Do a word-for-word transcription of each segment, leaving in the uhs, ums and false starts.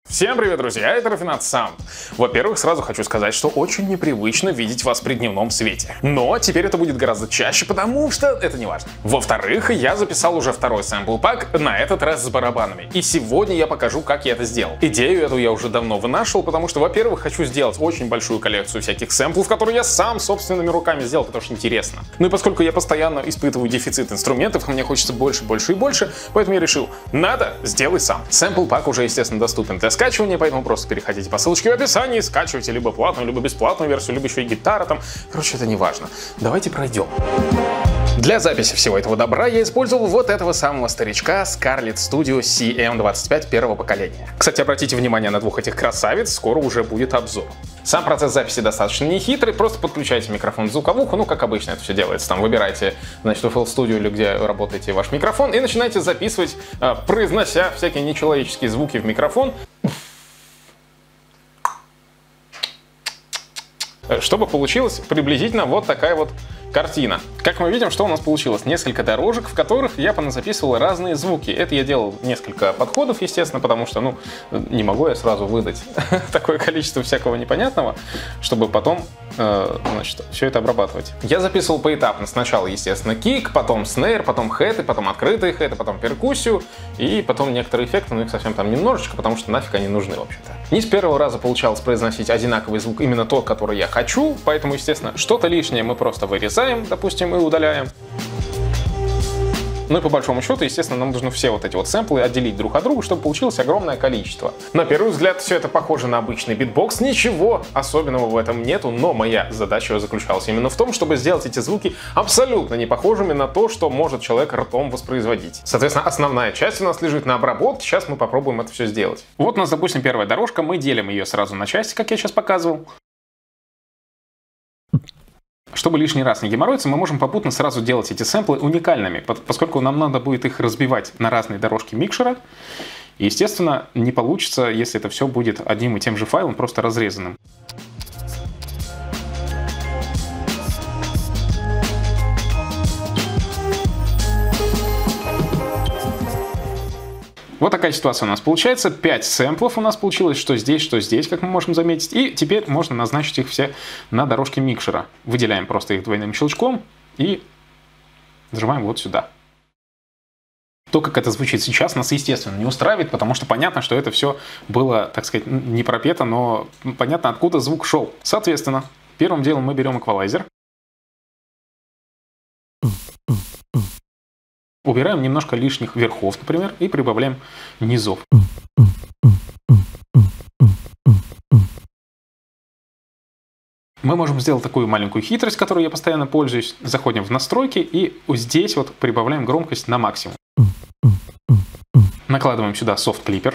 Всем привет, друзья, это Рафинад Саунд. Во-первых, сразу хочу сказать, что очень непривычно видеть вас при дневном свете. Но теперь это будет гораздо чаще, потому что это не важно. Во-вторых, я записал уже второй сэмпл-пак, на этот раз с барабанами. И сегодня я покажу, как я это сделал. Идею эту я уже давно вынашивал, потому что, во-первых, хочу сделать очень большую коллекцию всяких сэмплов, которые я сам собственными руками сделал, потому что интересно. Ну и поскольку я постоянно испытываю дефицит инструментов, мне хочется больше, больше и больше, поэтому я решил, надо, сделай сам. Сэмпл-пак уже, естественно, доступен для скачивания, поэтому просто переходите по ссылочке в описании, скачивайте либо платную, либо бесплатную версию, либо еще и гитара там. Короче, это не важно. Давайте пройдем. Для записи всего этого добра я использовал вот этого самого старичка Scarlett Studio си эм двадцать пять первого поколения. Кстати, обратите внимание на двух этих красавиц, скоро уже будет обзор. Сам процесс записи достаточно нехитрый, просто подключайте микрофон в звуковуху, ну как обычно это все делается. Там выбирайте, значит, в эф эл Studio или где работаете ваш микрофон и начинаете записывать, произнося всякие нечеловеческие звуки в микрофон, чтобы получилась приблизительно вот такая вот картина. Как мы видим, что у нас получилось? Несколько дорожек, в которых я поназаписывал разные звуки. Это я делал несколько подходов, естественно, потому что, ну, не могу я сразу выдать такое количество всякого непонятного, чтобы потом, э, значит, все это обрабатывать. Я записывал поэтапно. Сначала, естественно, кик, потом снейр, потом хэты, потом открытые хэты, потом перкуссию, и потом некоторые эффекты, но их совсем там немножечко, потому что нафиг они нужны, в общем-то. Не с первого раза получалось произносить одинаковый звук, именно тот, который я хочу, поэтому, естественно, что-то лишнее мы просто вырезаем, допустим, и удаляем. Ну и по большому счету, естественно, нам нужно все вот эти вот сэмплы отделить друг от друга, чтобы получилось огромное количество. На первый взгляд все это похоже на обычный битбокс, ничего особенного в этом нету, но моя задача заключалась именно в том, чтобы сделать эти звуки абсолютно не похожими на то, что может человек ртом воспроизводить. Соответственно, основная часть у нас лежит на обработке, сейчас мы попробуем это все сделать. Вот у нас, допустим, первая дорожка, мы делим ее сразу на части, как я сейчас показывал. Чтобы лишний раз не геморроиться, мы можем попутно сразу делать эти сэмплы уникальными, поскольку нам надо будет их разбивать на разные дорожки микшера. И, естественно, не получится, если это все будет одним и тем же файлом, просто разрезанным. Вот такая ситуация у нас получается. пять сэмплов у нас получилось, что здесь, что здесь, как мы можем заметить. И теперь можно назначить их все на дорожке микшера. Выделяем просто их двойным щелчком и нажимаем вот сюда. То, как это звучит сейчас, нас, естественно, не устраивает, потому что понятно, что это все было, так сказать, не пропето, но понятно, откуда звук шел. Соответственно, первым делом мы берем эквалайзер. Убираем немножко лишних верхов, например, и прибавляем низов. Мы можем сделать такую маленькую хитрость, которой я постоянно пользуюсь. Заходим в настройки и вот здесь вот прибавляем громкость на максимум. Накладываем сюда Soft Clipper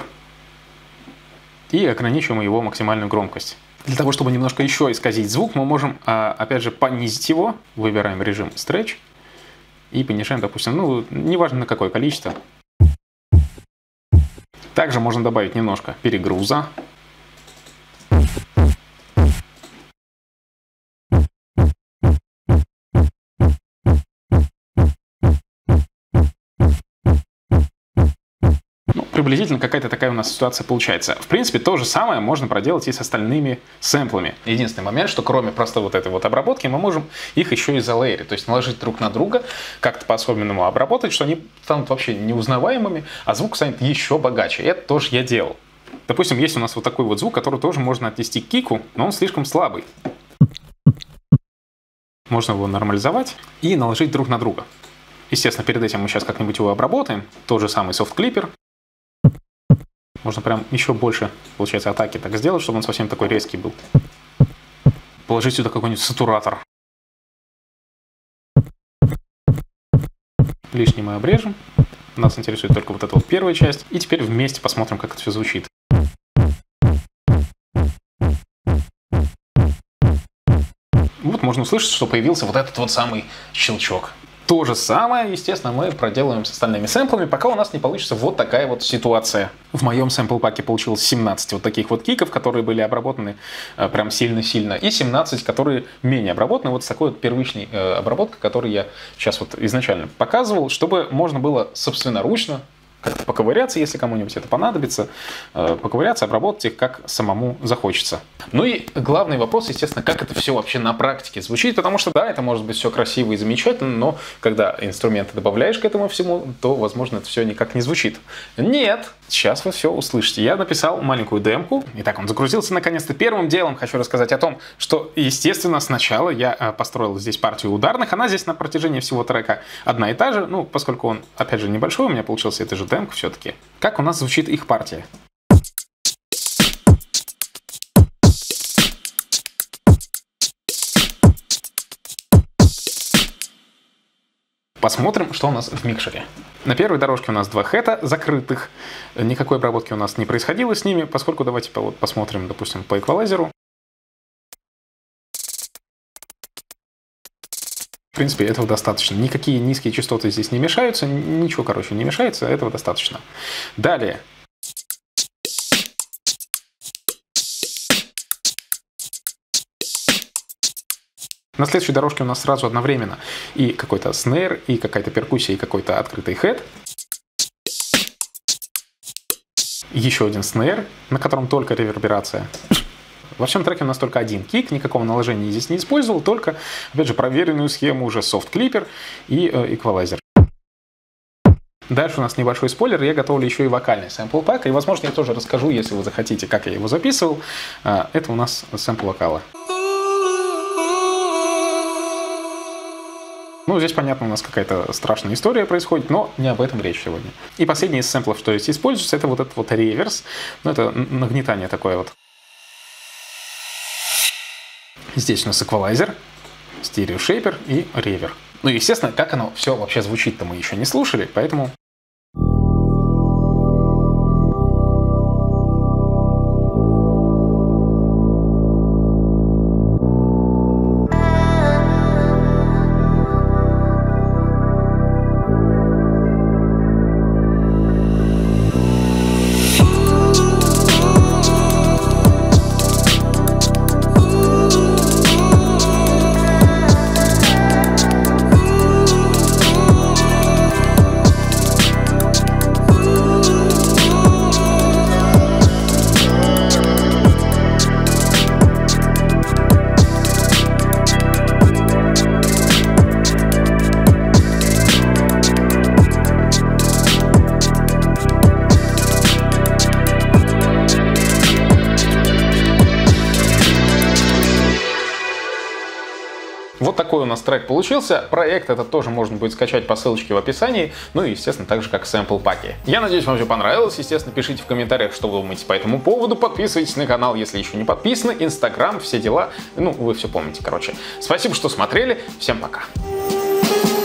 и ограничиваем его максимальную громкость. Для того, чтобы немножко еще исказить звук, мы можем, опять же, понизить его. Выбираем режим Stretch. И понижаем, допустим, ну, неважно на какое количество. Также можно добавить немножко перегруза. Ну, приблизительно какая-то такая у нас ситуация получается. В принципе, то же самое можно проделать и с остальными сэмплами. Единственный момент, что кроме просто вот этой вот обработки, мы можем их еще и залейерить, то есть наложить друг на друга, как-то по-особенному обработать, что они станут вообще неузнаваемыми, а звук станет еще богаче. И это тоже я делал. Допустим, есть у нас вот такой вот звук, который тоже можно отнести к кику, но он слишком слабый. Можно его нормализовать и наложить друг на друга. Естественно, перед этим мы сейчас как-нибудь его обработаем. Тот же самый Soft Clipper. Можно прям еще больше, получается, атаки так сделать, чтобы он совсем такой резкий был. Положить сюда какой-нибудь сатуратор. Лишний мы обрежем. Нас интересует только вот эта вот первая часть. И теперь вместе посмотрим, как это все звучит. Вот можно услышать, что появился вот этот вот самый щелчок. То же самое, естественно, мы проделаем с остальными сэмплами, пока у нас не получится вот такая вот ситуация. В моем сэмпл-паке получилось семнадцать вот таких вот киков, которые были обработаны э, прям сильно-сильно, и семнадцать, которые менее обработаны, вот с такой вот первичной э, обработкой, которую я сейчас вот изначально показывал, чтобы можно было собственноручно как-то поковыряться, если кому-нибудь это понадобится, поковыряться, обработать их, как самому захочется. Ну и главный вопрос, естественно, как это все вообще на практике звучит, потому что, да, это может быть все красиво и замечательно, но когда инструменты добавляешь к этому всему, то, возможно, это все никак не звучит. Нет, сейчас вы все услышите. Я написал маленькую демку. Итак, он загрузился наконец-то. Первым делом хочу рассказать о том, что, естественно, сначала я построил здесь партию ударных. Она здесь на протяжении всего трека одна и та же. Ну, поскольку он, опять же, небольшой, у меня получился это же демка все-таки. Как у нас звучит их партия? Посмотрим, что у нас в микшере. На первой дорожке у нас два хэта закрытых. Никакой обработки у нас не происходило с ними, поскольку давайте вот посмотрим, допустим, по эквалайзеру. В принципе, этого достаточно. Никакие низкие частоты здесь не мешаются. Ничего, короче, не мешается. Этого достаточно. Далее. На следующей дорожке у нас сразу одновременно и какой-то снейр, и какая-то перкуссия, и какой-то открытый хэт. Еще один снейр, на котором только реверберация. Во всем треке у нас только один кик, никакого наложения здесь не использовал, только, опять же, проверенную схему уже софт-клипер и э, эквалайзер. Дальше у нас небольшой спойлер, я готовлю еще и вокальный сэмпл пак, и, возможно, я тоже расскажу, если вы захотите, как я его записывал. Это у нас сэмпл вокала. Ну, здесь, понятно, у нас какая-то страшная история происходит, но не об этом речь сегодня. И последний из сэмплов, что здесь используется, это вот этот вот реверс. Ну, это нагнетание такое вот. Здесь у нас эквалайзер, стереошейпер и ревер. Ну, естественно, как оно все вообще звучит-то мы еще не слушали, поэтому... Вот такой у нас трек получился. Проект этот тоже можно будет скачать по ссылочке в описании. Ну и, естественно, так же, как сэмпл паки. Я надеюсь, вам все понравилось. Естественно, пишите в комментариях, что вы думаете по этому поводу. Подписывайтесь на канал, если еще не подписаны. Инстаграм, все дела. Ну, вы все помните, короче. Спасибо, что смотрели. Всем пока.